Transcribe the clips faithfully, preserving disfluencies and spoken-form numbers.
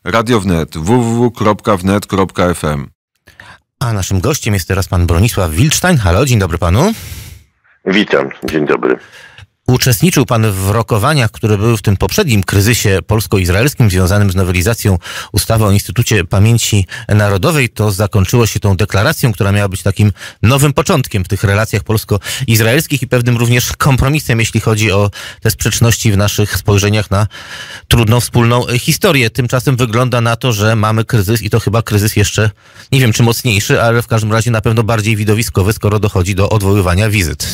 Radio Wnet, w w w kropka wnet kropka f m. A naszym gościem jest teraz pan Bronisław Wildstein. Halo, dzień dobry panu. Witam, dzień dobry. Uczestniczył pan w rokowaniach, które były w tym poprzednim kryzysie polsko-izraelskim związanym z nowelizacją ustawy o Instytucie Pamięci Narodowej. To zakończyło się tą deklaracją, która miała być takim nowym początkiem w tych relacjach polsko-izraelskich i pewnym również kompromisem, jeśli chodzi o te sprzeczności w naszych spojrzeniach na trudną wspólną historię. Tymczasem wygląda na to, że mamy kryzys i to chyba kryzys jeszcze, nie wiem czy mocniejszy, ale w każdym razie na pewno bardziej widowiskowy, skoro dochodzi do odwoływania wizyt.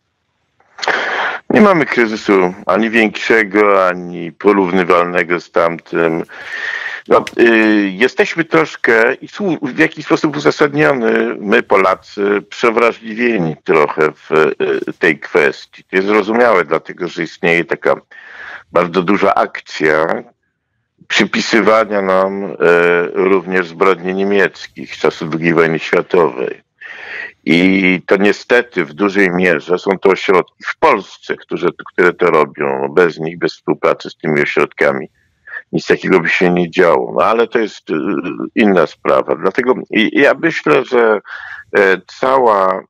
Nie mamy kryzysu ani większego, ani porównywalnego z tamtym. No, y, jesteśmy troszkę i w jakiś sposób uzasadniony, my Polacy, przewrażliwieni trochę w y, tej kwestii. To jest zrozumiałe, dlatego że istnieje taka bardzo duża akcja przypisywania nam y, również zbrodni niemieckich z czasów drugiej wojny światowej. I to niestety w dużej mierze są to ośrodki w Polsce, które, które to robią. Bez nich, bez współpracy z tymi ośrodkami nic takiego by się nie działo. No ale to jest inna sprawa. Dlatego ja myślę, że cała,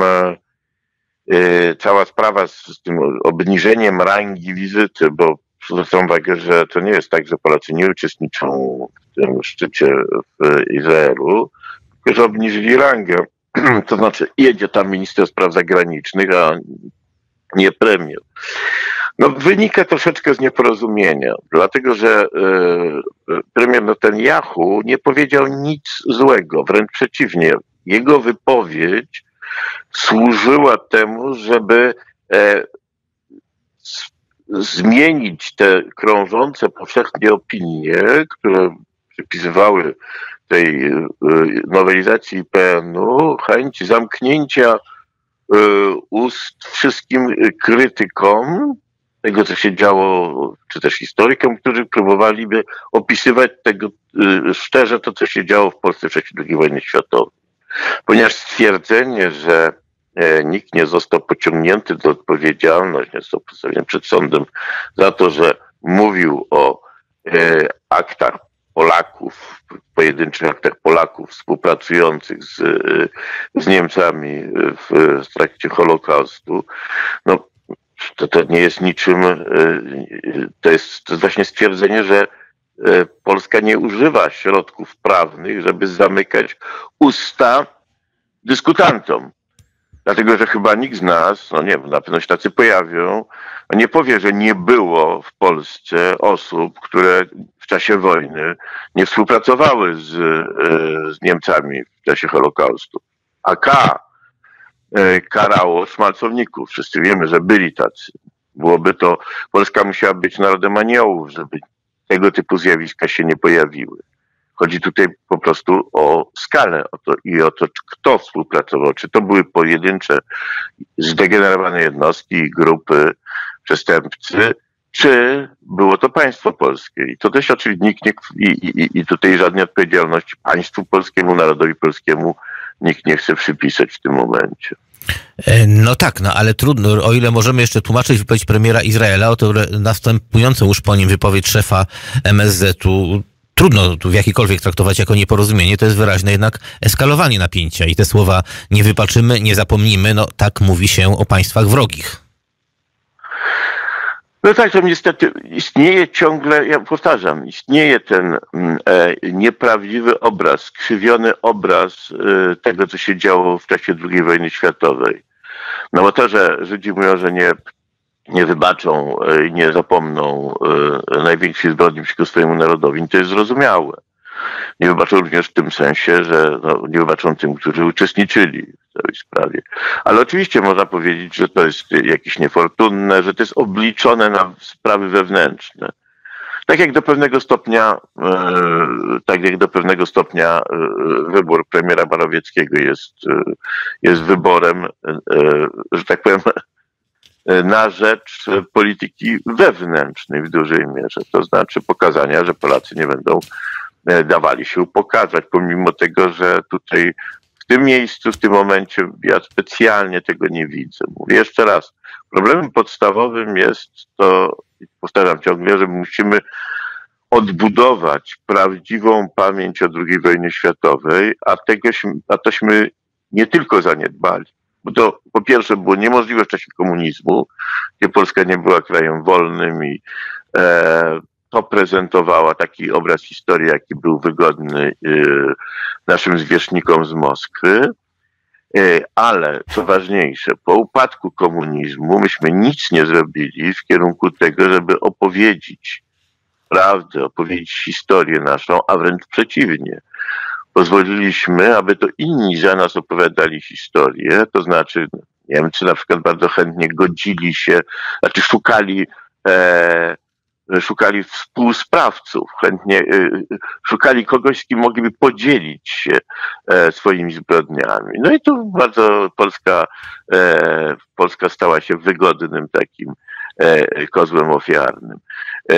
cała sprawa z tym obniżeniem rangi wizyty, bo zwracam uwagę, że to nie jest tak, że Polacy nie uczestniczą w tym szczycie w Izraelu, tylko że obniżyli rangę. To znaczy jedzie tam minister spraw zagranicznych, a nie premier. No wynika troszeczkę z nieporozumienia, dlatego że y, premier Netanyahu nie powiedział nic złego, wręcz przeciwnie. Jego wypowiedź służyła temu, żeby e, z, zmienić te krążące powszechnie opinie, które przypisywały tej nowelizacji I P N u chęć zamknięcia y, ust wszystkim krytykom tego, co się działo, czy też historykom, którzy próbowaliby opisywać tego y, szczerze to, co się działo w Polsce w czasie drugiej wojny światowej. Ponieważ stwierdzenie, że e, nikt nie został pociągnięty do odpowiedzialności, nie został postawiony przed sądem za to, że mówił o e, aktach Polaków, pojedynczych aktach Polaków współpracujących z, z Niemcami w, w trakcie Holokaustu, no to, to nie jest niczym, to jest, to jest właśnie stwierdzenie, że Polska nie używa środków prawnych, żeby zamykać usta dyskutantom. Dlatego, że chyba nikt z nas, no nie wiem, na pewno się tacy pojawią, nie powie, że nie było w Polsce osób, które w czasie wojny nie współpracowały z, z Niemcami w czasie Holokaustu. A K karało szmalcowników. Wszyscy wiemy, że byli tacy. Byłoby to, Polska musiała być narodem aniołów, żeby tego typu zjawiska się nie pojawiły. Chodzi tutaj po prostu o skalę o to, i o to, kto współpracował. Czy to były pojedyncze, zdegenerowane jednostki i grupy przestępcy, czy było to państwo polskie. I to też oczywiście nikt nie, i, i, i tutaj żadnej odpowiedzialności państwu polskiemu, narodowi polskiemu nikt nie chce przypisać w tym momencie. No tak, no ale trudno, o ile możemy jeszcze tłumaczyć wypowiedź premiera Izraela, o to następującą już po nim wypowiedź szefa M S Z u, trudno tu w jakikolwiek traktować jako nieporozumienie, to jest wyraźne jednak eskalowanie napięcia i te słowa nie wybaczymy, nie zapomnimy, no tak mówi się o państwach wrogich. No tak, to niestety istnieje ciągle, ja powtarzam, istnieje ten e, nieprawdziwy obraz, skrzywiony obraz e, tego, co się działo w czasie drugiej wojny światowej. No bo to, że Żydzi mówią, że nie, nie wybaczą i e, nie zapomną e, największej zbrodni przeciwko swojemu narodowi, to jest zrozumiałe. Nie wybaczą również w tym sensie, że no, nie wybaczą tym, którzy uczestniczyli w całej sprawie. Ale oczywiście można powiedzieć, że to jest jakieś niefortunne, że to jest obliczone na sprawy wewnętrzne. Tak jak do pewnego stopnia, e, tak jak do pewnego stopnia e, wybór premiera Morawieckiego jest, e, jest wyborem, e, że tak powiem, na rzecz polityki wewnętrznej w dużej mierze. To znaczy pokazania, że Polacy nie będą dawali się pokazać, pomimo tego, że tutaj w tym miejscu, w tym momencie ja specjalnie tego nie widzę. Mówię jeszcze raz, problemem podstawowym jest to, powtarzam ciągle, że musimy odbudować prawdziwą pamięć o drugiej wojnie światowej, a tegośmy, a tośmy nie tylko zaniedbali. Bo to po pierwsze było niemożliwe w czasie komunizmu, gdzie Polska nie była krajem wolnym i e, to prezentowała taki obraz historii, jaki był wygodny e, naszym zwierzchnikom z Moskwy. E, ale co ważniejsze, po upadku komunizmu myśmy nic nie zrobili w kierunku tego, żeby opowiedzieć prawdę, opowiedzieć historię naszą, a wręcz przeciwnie. Pozwoliliśmy, aby to inni za nas opowiadali historię, to znaczy Niemcy na przykład bardzo chętnie godzili się, znaczy szukali, e, szukali współsprawców, chętnie e, szukali kogoś, z kim mogliby podzielić się e, swoimi zbrodniami. No i tu bardzo Polska, e, Polska stała się wygodnym takim e, kozłem ofiarnym. E,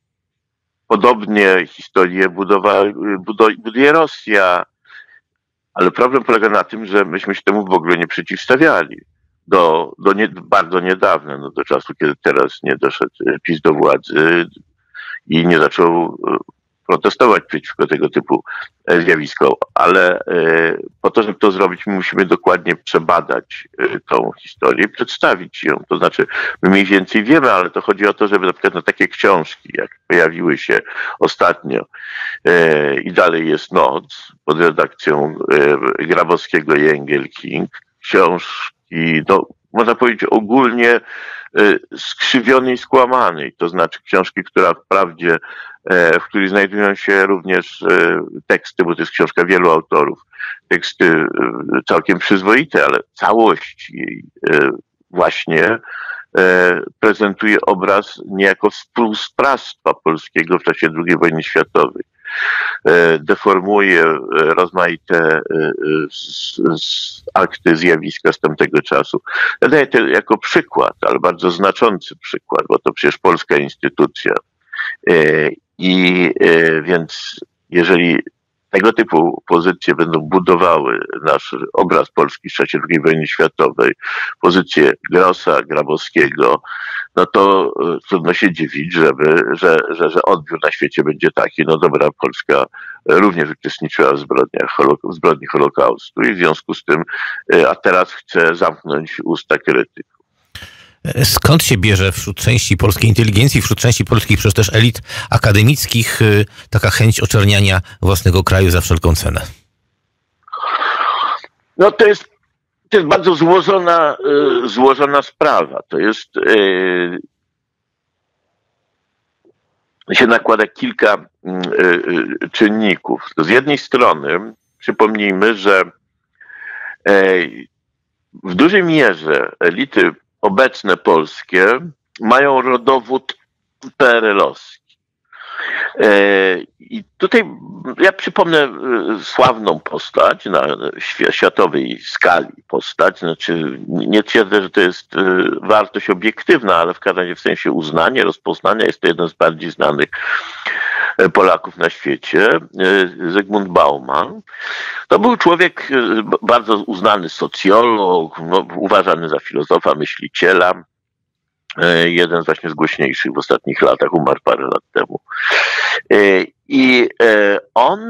Podobnie historię budowa, buduje Rosja, ale problem polega na tym, że myśmy się temu w ogóle nie przeciwstawiali do, do nie, bardzo niedawna, no do czasu, kiedy teraz nie doszedł PiS do władzy i nie zaczął protestować przeciwko tego typu zjawiskom, ale po to, żeby to zrobić, my musimy dokładnie przebadać tą historię i przedstawić ją. To znaczy, my mniej więcej wiemy, ale to chodzi o to, żeby na przykład na takie książki, jak pojawiły się ostatnio i dalej jest noc, pod redakcją Grabowskiego i Engelking, książki, no, można powiedzieć ogólnie skrzywionej, skłamanej, to znaczy książki, która wprawdzie, w której znajdują się również teksty, bo to jest książka wielu autorów, teksty całkiem przyzwoite, ale całość jej właśnie prezentuje obraz niejako współsprawstwa polskiego w czasie drugiej wojny światowej. Deformuje rozmaite z, z akty, zjawiska z tamtego czasu. Ja daję to jako przykład, ale bardzo znaczący przykład, bo to przecież polska instytucja. I więc jeżeli tego typu pozycje będą budowały nasz obraz Polski w czasie drugiej wojny światowej, pozycje Grossa, Grabowskiego, no to trudno się dziwić, żeby, że, że, że odbiór na świecie będzie taki, no dobra, Polska również uczestniczyła w zbrodniach, w zbrodni Holokaustu i w związku z tym, a teraz chce zamknąć usta krytyków. Skąd się bierze wśród części polskiej inteligencji, wśród części polskich przecież też elit akademickich taka chęć oczerniania własnego kraju za wszelką cenę? No to jest, to jest bardzo złożona, złożona sprawa. To jest, się nakłada kilka czynników. Z jednej strony przypomnijmy, że w dużej mierze elity obecne polskie mają rodowód P R L-owski. I tutaj ja przypomnę sławną postać na światowej skali postać, znaczy nie twierdzę, że to jest wartość obiektywna, ale w każdym razie w sensie uznania, rozpoznania jest to jeden z bardziej znanych Polaków na świecie, Zygmunt Bauman. To był człowiek bardzo uznany socjolog, no, uważany za filozofa, myśliciela. Jeden z właśnie z głośniejszych w ostatnich latach, umarł parę lat temu. I on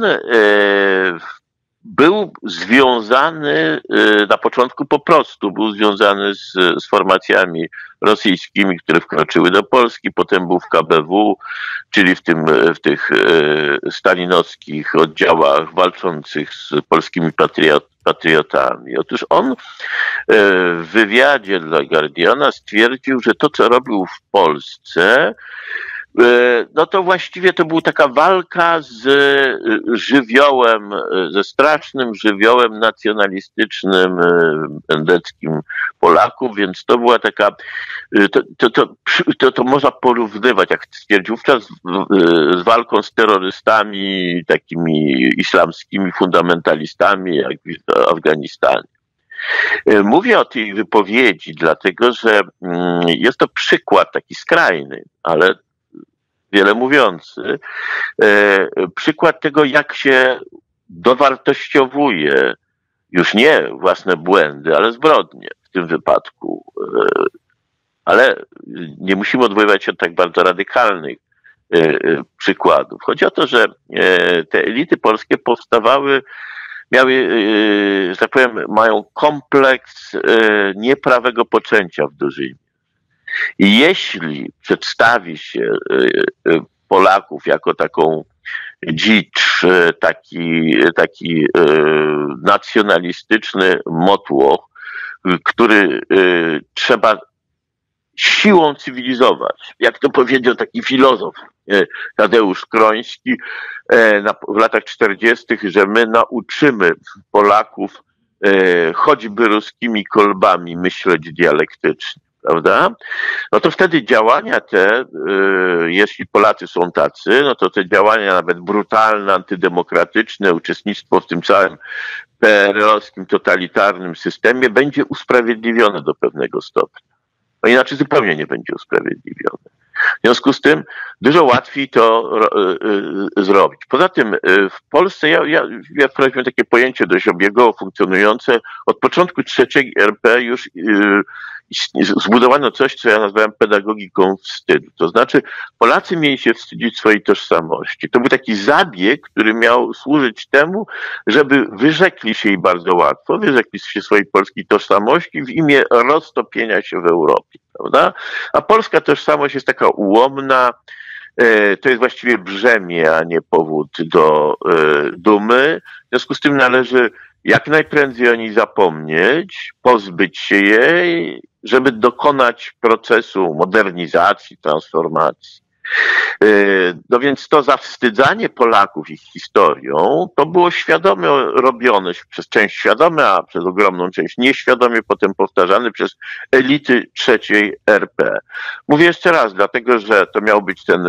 był związany na początku po prostu, był związany z, z formacjami rosyjskimi, które wkroczyły do Polski, potem był w K B W, czyli w, tym, w tych stalinowskich oddziałach walczących z polskimi patriot, patriotami. Otóż on w wywiadzie dla Guardiana stwierdził, że to, co robił w Polsce, no to właściwie to była taka walka z żywiołem, ze strasznym żywiołem nacjonalistycznym, endeckim Polaków, więc to była taka, to, to, to, to, to można porównywać, jak stwierdził wówczas, z walką z terrorystami, takimi islamskimi fundamentalistami, jak w Afganistanie. Mówię o tej wypowiedzi, dlatego że jest to przykład taki skrajny, ale wiele mówiący, przykład tego, jak się dowartościowuje już nie własne błędy, ale zbrodnie w tym wypadku. Ale nie musimy odwoływać się od tak bardzo radykalnych przykładów. Chodzi o to, że te elity polskie powstawały, miały, że tak powiem, mają kompleks nieprawego poczęcia w dużej mierze. I jeśli przedstawi się Polaków jako taką dzicz, taki, taki nacjonalistyczny motłoch, który trzeba siłą cywilizować. Jak to powiedział taki filozof Tadeusz Kroński w latach czterdziestych, że my nauczymy Polaków choćby ruskimi kolbami myśleć dialektycznie, prawda? No to wtedy działania te, jeśli Polacy są tacy, no to te działania nawet brutalne, antydemokratyczne, uczestnictwo w tym całym P R L-owskim totalitarnym systemie będzie usprawiedliwione do pewnego stopnia. No inaczej zupełnie nie będzie usprawiedliwione. W związku z tym dużo łatwiej to y, y, zrobić. Poza tym y, w Polsce ja, ja, ja wprowadziłem takie pojęcie dość obiegowo funkcjonujące. Od początku trzeciej R P już y, zbudowano coś, co ja nazwałem pedagogiką wstydu. To znaczy Polacy mieli się wstydzić swojej tożsamości. To był taki zabieg, który miał służyć temu, żeby wyrzekli się jej bardzo łatwo, wyrzekli się swojej polskiej tożsamości w imię roztopienia się w Europie, prawda? A polska tożsamość jest taka ułomna, to jest właściwie brzemię, a nie powód do dumy. W związku z tym należy jak najprędzej o niej zapomnieć, pozbyć się jej, żeby dokonać procesu modernizacji, transformacji. No więc to zawstydzanie Polaków ich historią, to było świadome robione przez część świadome, a przez ogromną część nieświadomie potem powtarzane przez elity trzeciej R P. Mówię jeszcze raz, dlatego że to miał być ten,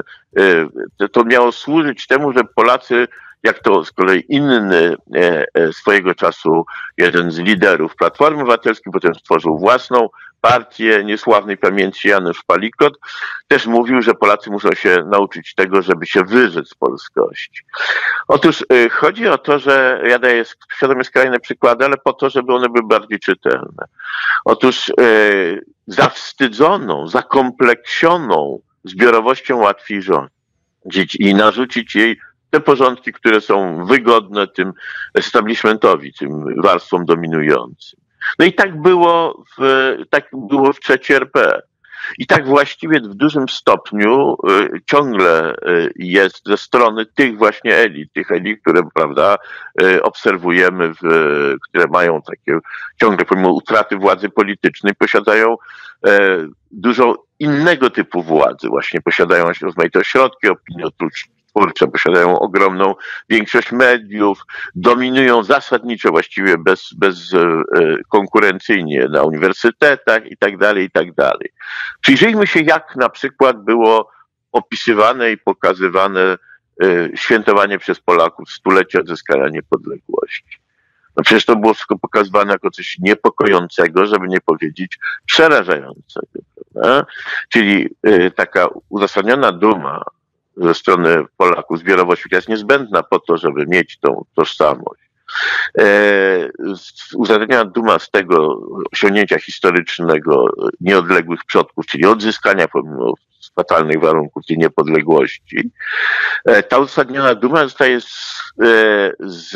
to miało służyć temu, że Polacy, jak to z kolei inny swojego czasu jeden z liderów Platformy Obywatelskiej, potem stworzył własną partię niesławnej pamięci Janusz Palikot, też mówił, że Polacy muszą się nauczyć tego, żeby się wyrzec z polskości. Otóż y, chodzi o to, że ja daję świadomie skrajne przykłady, ale po to, żeby one były bardziej czytelne. Otóż y, zawstydzoną, zakompleksioną zbiorowością łatwiej rządzić i narzucić jej te porządki, które są wygodne tym establishmentowi, tym warstwom dominującym. No i tak było w, tak było w trzeciej R P. I tak właściwie w dużym stopniu y, ciągle y, jest ze strony tych właśnie elit, tych elit, które, prawda, y, obserwujemy, w, y, które mają takie, ciągle pomimo utraty władzy politycznej, posiadają y, dużo innego typu władzy. Właśnie posiadają rozmaite ośrodki opiniotwórcze, posiadają ogromną większość mediów, dominują zasadniczo właściwie bez, bez e, konkurencyjnie na uniwersytetach i tak dalej, i tak dalej. Przyjrzyjmy się, jak na przykład było opisywane i pokazywane e, świętowanie przez Polaków stulecia odzyskania niepodległości. No przecież to było wszystko pokazywane jako coś niepokojącego, żeby nie powiedzieć przerażającego, prawda? Czyli e, taka uzasadniona duma ze strony Polaków, zbiorowość jest niezbędna po to, żeby mieć tą tożsamość. E, uzasadniona duma z tego osiągnięcia historycznego nieodległych przodków, czyli odzyskania pomimo fatalnych warunków tej niepodległości. E, ta uzasadniona duma zostaje z, z,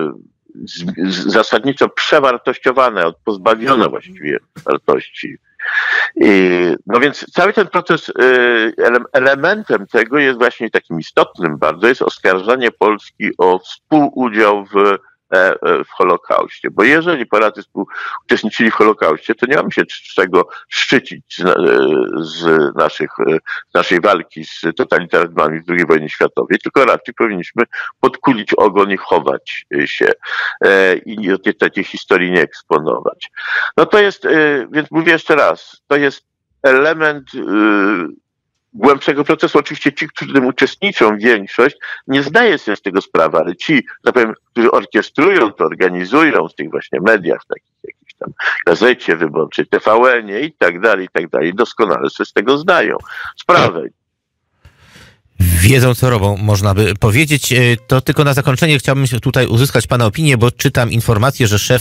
z, z zasadniczo przewartościowana, pozbawiona właściwie wartości. I, no więc cały ten proces, elementem tego jest właśnie takim istotnym bardzo, jest oskarżanie Polski o współudział w, w Holokauście. Bo jeżeli Polacy uczestniczyli w Holokauście, to nie mamy się czego szczycić z, z, naszych, z naszej walki z totalitaryzmami w drugiej wojnie światowej, tylko raczej powinniśmy podkulić ogon i chować się i tej historii nie eksponować. No to jest, więc mówię jeszcze raz, to jest element głębszego procesu. Oczywiście ci, którzy w tym uczestniczą, większość, nie zdaje sobie z tego sprawy, ale ci, tak powiem, którzy orkiestrują to, organizują w tych właśnie mediach, takich jakichś tam Gazecie Wyborczej, T V N-ie i tak dalej, i tak dalej, doskonale sobie z tego zdają sprawę. Wiedzą, co robią, można by powiedzieć. To tylko na zakończenie chciałbym tutaj uzyskać pana opinię, bo czytam informację, że szef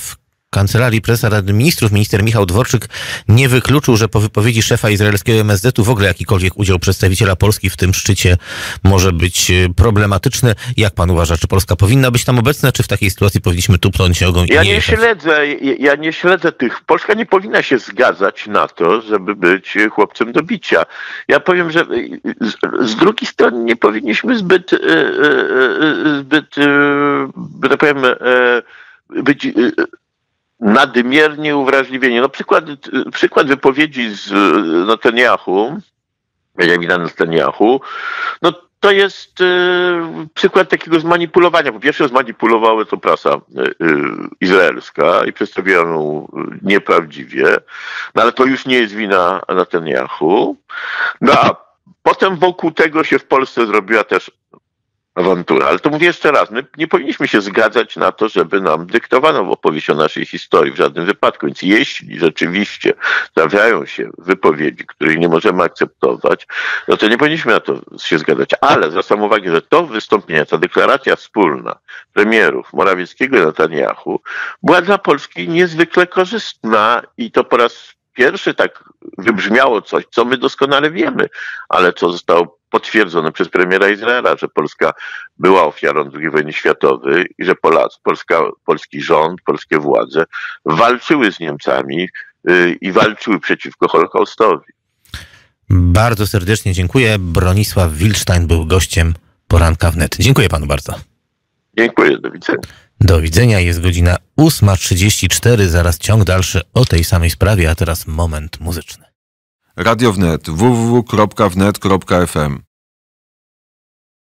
Kancelarii Prezesa Rady Ministrów minister Michał Dworczyk nie wykluczył, że po wypowiedzi szefa izraelskiego M S Z-u w ogóle jakikolwiek udział przedstawiciela Polski w tym szczycie może być problematyczny. Jak pan uważa, czy Polska powinna być tam obecna, czy w takiej sytuacji powinniśmy tupnąć ogon i Ja nie nie jechać? śledzę, ja, ja nie śledzę tych. Polska nie powinna się zgadzać na to, żeby być chłopcem do bicia. Ja powiem, że z, z drugiej strony nie powinniśmy zbyt, e, e, zbyt, e, że tak powiem, e, być e, nadmiernie uwrażliwieni. No przykład, przykład wypowiedzi z Netanyahu, Benjamina Netanyahu, no to jest y, przykład takiego zmanipulowania. Po pierwsze zmanipulowała to prasa y, y, izraelska i przedstawiła ją nieprawdziwie, no ale to już nie jest wina Netanyahu. No a potem wokół tego się w Polsce zrobiła też awantura. Ale to mówię jeszcze raz, my nie powinniśmy się zgadzać na to, żeby nam dyktowano opowieść o naszej historii w żadnym wypadku. Więc jeśli rzeczywiście trafiają się wypowiedzi, których nie możemy akceptować, no to nie powinniśmy na to się zgadzać. Ale zwracam uwagę, że to wystąpienie, ta deklaracja wspólna premierów Morawieckiego i Netanyahu była dla Polski niezwykle korzystna i to po raz pierwszy tak wybrzmiało coś, co my doskonale wiemy, ale co zostało potwierdzone przez premiera Izraela, że Polska była ofiarą drugiej wojny światowej i że Polacy, Polska, polski rząd, polskie władze walczyły z Niemcami yy, i walczyły przeciwko Holokaustowi. Bardzo serdecznie dziękuję. Bronisław Wilczstein był gościem Poranka Wnet. Dziękuję panu bardzo. Dziękuję, do widzenia. Do widzenia, jest godzina ósma trzydzieści cztery, zaraz ciąg dalszy o tej samej sprawie, a teraz moment muzyczny. Radio Wnet w w w kropka wnet kropka f m